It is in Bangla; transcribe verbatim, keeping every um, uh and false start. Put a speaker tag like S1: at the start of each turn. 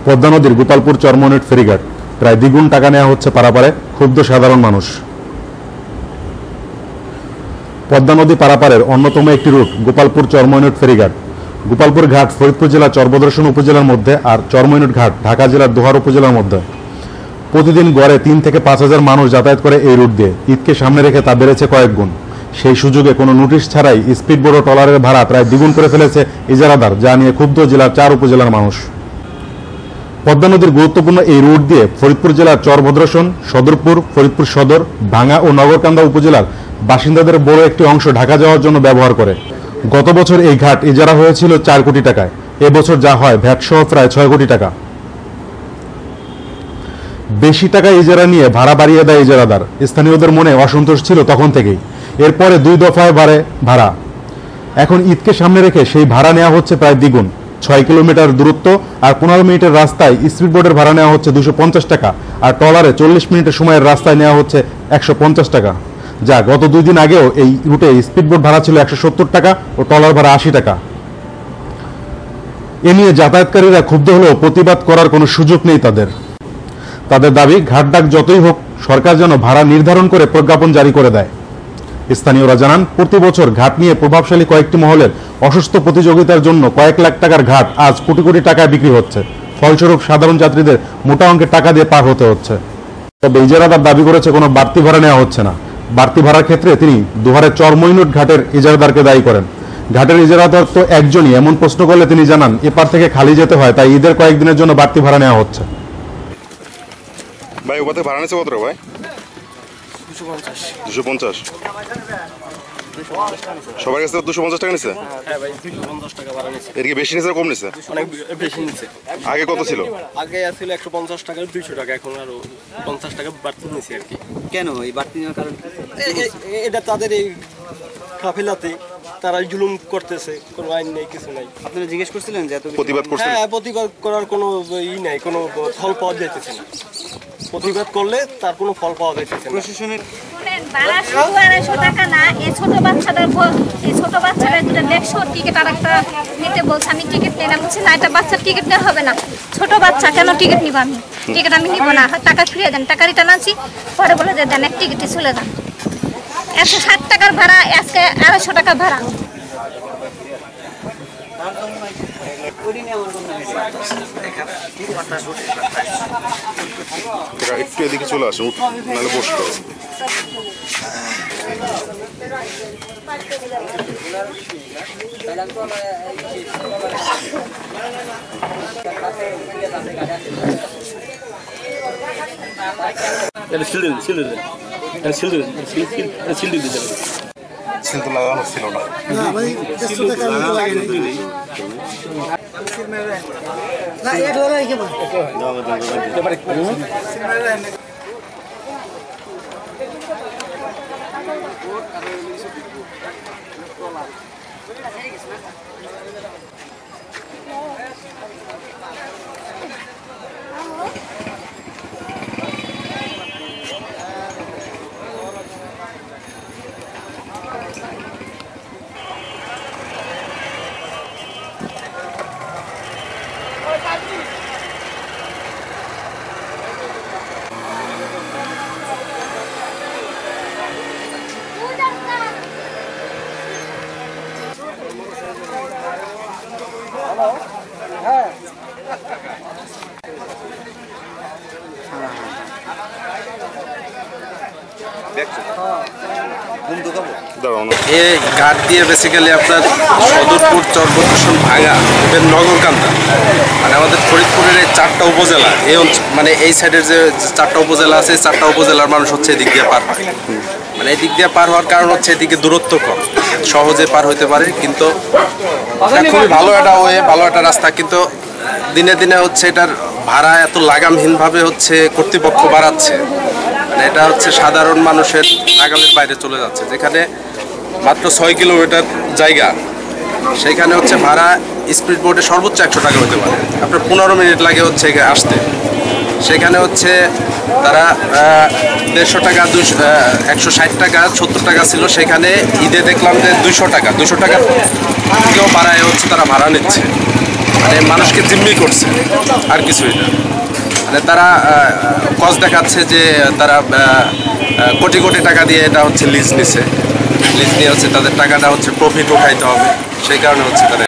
S1: পদ্মা নদীর গোপালপুর চরমনিট ফেরিঘাট প্রায় দ্বিগুণ টাকা নেওয়া হচ্ছে পারাপারে, ক্ষুব্ধ সাধারণ মানুষ। পদ্মা নদী পারাপারের অন্যতম একটি রুট গোপালপুর চরমনিট ফেরিঘাট। গোপালপুর ঘাট ফরিদপুর জেলার চরবদর্শন উপজেলার মধ্যে আর চরমনিট ঘাট ঢাকা জেলার দোহার উপজেলার মধ্যে। প্রতিদিন গড়ে তিন থেকে পাঁচ হাজার মানুষ যাতায়াত করে এই রুট দিয়ে। ঈদকে সামনে রেখে তা বেড়েছে কয়েক গুণ। সেই সুযোগে কোনো নোটিশ ছাড়াই স্পিডবোট ও ট্রলারের ভাড়া প্রায় দ্বিগুণ করে ফেলেছে ইজারাদার, যা নিয়ে ক্ষুব্ধ জেলার চার উপজেলার মানুষ। পদ্মা নদীর গুরুত্বপূর্ণ এই রুট দিয়ে ফরিদপুর জেলার চরভদ্রসন, সদরপুর, ফরিদপুর সদর, ভাঙ্গা ও নগরকান্দা উপজেলার বাসিন্দাদের বড় একটি অংশ ঢাকা যাওয়ার জন্য ব্যবহার করে। গত বছর এই ঘাট ইজারা হয়েছিল চার কোটি টাকায়, এবছর যা হয় ভ্যাট সহ প্রায় ছয় কোটি টাকা। বেশি টাকা ইজারা নিয়ে ভাড়া বাড়িয়ে দেয় ইজারাদার। স্থানীয়দের মনে অসন্তোষ ছিল তখন থেকেই। এরপরে দুই দফায় বাড়ে ভাড়া। এখন ঈদকে সামনে রেখে সেই ভাড়া নেওয়া হচ্ছে প্রায় দ্বিগুণ। ছয় কিলোমিটার দূরত্ব আর পনেরো মিনিটের রাস্তায় স্পিডবোটের ভাড়া নেওয়া হচ্ছে দুশো পঞ্চাশ টাকা, আর ট্রলারে চল্লিশ মিনিটের সময়ের রাস্তায় নেওয়া হচ্ছে একশো পঞ্চাশ টাকা। যা গত দুই দিন আগেও এই রুটে স্পিডবোট ভাড়া ছিল একশো সত্তর টাকা ও ট্রলার ভাড়া আশি টাকা। এ নিয়ে যাতায়াতকারীরা ক্ষুব্ধ হলেও প্রতিবাদ করার কোনো সুযোগ নেই তাদের। তাদের দাবি, ঘাট ডাক যতই হোক, সরকার যেন ভাড়া নির্ধারণ করে প্রজ্ঞাপন জারি করে দেয়। স্থানীয়রা জানান, প্রতি বছর ঘাট নিয়ে প্রভাবশালী কয়েকটি মহলের অসুস্থ প্রতিযোগিতার জন্য কয়েক লাখ টাকার ঘাট আজ কোটি কোটি টাকায় বিক্রি হচ্ছে। ফলস্বরূপ সাধারণ যাত্রীদের মোটা অঙ্কের টাকা দিয়ে পার হতে হচ্ছে। তবে ইজারাদার দাবি করেছে কোনো বাড়তি ভাড়া নেওয়া হচ্ছে না। বাড়তি ভাড়ার ক্ষেত্রে তিনি দোহারের চরমনিট ঘাটের ইজারাদারকে দায়ী করেন। ঘাটের ইজারাদার তো একজনই। এমন প্রশ্ন করলে তিনি জানান, এপার থেকে খালি যেতে হয়, তাই ঈদের কয়েকদিনের জন্য বাড়তি ভাড়া নেওয়া হচ্ছে।
S2: ভাই ওপাতে ভাড়া নিচ্ছে কত ভাই? দুশো পঞ্চাশ। সবার কাছে দুশো পঞ্চাশ টাকা নিচ্ছে? এর কি বেশি নিচ্ছে কম নিচ্ছে?
S3: অনেক বেশি নিচ্ছে।
S2: আগে কত ছিল?
S3: আগে ছিল একশো পঞ্চাশ টাকা, দুইশো টাকা, এখন আরো পঞ্চাশ টাকা বাড়তি নিচ্ছে আর কি।
S4: কেন এই বাড়তি নেওয়ার কারণ?
S3: এটা তাদের এই কাফেলাতে তারা জুলুম করতেছে, কোনো আইন নেই, কিছু নাই।
S4: আপনারা জিজ্ঞেস করছিলেন যে এত
S2: প্রতিবাদ করছেন?
S3: হ্যাঁ, প্রতিবাদ করার কোনো ই নাই, কোনো ফল পাওয়া যাইতেছে না। প্রতিবাদ করলে তার কোনো ফল পাওয়া যাইতেছে না।
S4: প্রশাসনের
S5: ভাড়া শুধু আড়াইশো টাকা না, এই ছোট বাচ্চাদের এই ছোট বাচ্চাদের দুটো দেড়শো টিকিট আর একটা নিতে বলছে। আমি টিকিট নিয়ে বলছি না, এটা বাচ্চার টিকিট নেওয়া হবে না, ছোট বাচ্চা, কেন টিকিট নিব আমি? টিকিট আমি নিব না, টাকা ফিরিয়ে দেন। টাকা রিটার্ন আনছি, পরে বলে যে দেন এক টিকিটে চলে যান। একশো ষাট টাকার ভাড়া, আজকে আড়াইশো টাকা ভাড়া।
S2: একটু এদিকে চলে আসে, নাহলে বসতে সিল তো লাগানো ছিল না।
S6: এই ঘাট দিয়ে বেসিক্যালি আপনার সদরপুর, চরবদ্রসন, ভাঙ্গা, নগরকান্দা, মানে আমাদের ফরিদপুরের এই চারটা উপজেলা, এই মানে এই সাইডের যে চারটা উপজেলা আছে, চারটা উপজেলার মানুষ হচ্ছে এদিক দিয়ে পার হয়। মানে এদিক দিয়ে পার হওয়ার কারণ হচ্ছে এদিকে দূরত্ব কম, সহজে পার হইতে পারে। কিন্তু খুবই ভালো একটা ওয়ে, ভালো একটা রাস্তা, কিন্তু দিনে দিনে হচ্ছে এটার ভাড়া এত লাগামহীনভাবে হচ্ছে কর্তৃপক্ষ বাড়াচ্ছে। মানে এটা হচ্ছে সাধারণ মানুষের নাগালের বাইরে চলে যাচ্ছে। যেখানে মাত্র ছয় কিলোমিটার জায়গা, সেখানে হচ্ছে ভাড়া স্পিড বোটে সর্বোচ্চ একশো টাকা হতে পারে। আপনার পনেরো মিনিট লাগে হচ্ছে আসতে। সেখানে হচ্ছে তারা দেড়শো টাকা, দুশো একশো ষাট টাকা, সত্তর টাকা ছিল, সেখানে ঈদে দেখলাম যে দুইশো টাকা দুশো টাকা থেকেও বাড়ায় হচ্ছে তারা ভাড়া নিচ্ছে। মানে মানুষকে জিম্মি করছে, আর কিছুই না। মানে তারা কজ দেখাচ্ছে যে তারা কোটি কোটি টাকা দিয়ে এটা হচ্ছে লিজ নিছে, লিজ নিয়ে হচ্ছে তাদের টাকাটা হচ্ছে প্রফিট উঠাইতে হবে, সেই কারণে হচ্ছে তারা